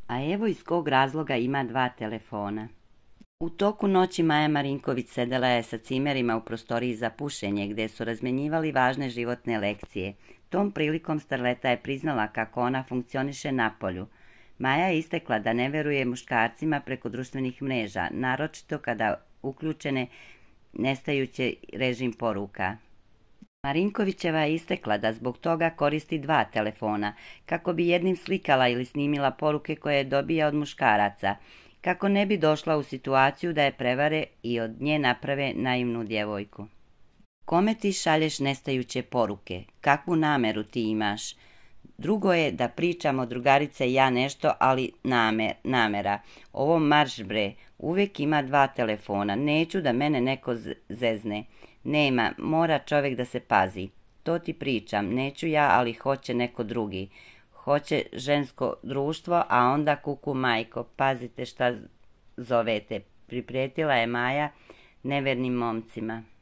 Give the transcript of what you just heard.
A evo iz kog razloga ima 2 telefona. U toku noći Maja Marinković sedela je sa cimerima u prostoriji za pušenje gdje su razmjenjivali važne životne lekcije. Tom prilikom starleta je priznala kako ona funkcioniše napolju. Maja je istekla da ne veruje muškarcima preko društvenih mreža, naročito kada uključene nestajući režim poruka. Marinkovićeva je istekla da zbog toga koristi 2 telefona, kako bi jednim slikala ili snimila poruke koje dobija od muškaraca, kako ne bi došla u situaciju da je prevare i od nje naprave naivnu djevojku. Kome ti šalješ nestajuće poruke? Kakvu nameru ti imaš? Drugo je da pričamo drugarice i ja nešto, ali namera. Ovo marš bre, uvijek ima 2 telefona, neću da mene neko zezne. Nema, mora čovjek da se pazi. To ti pričam, neću ja, ali hoće neko drugi. Hoće žensko društvo, a onda kuku majko, pazite šta zovete. Priprijetila je Maja nevernim momcima.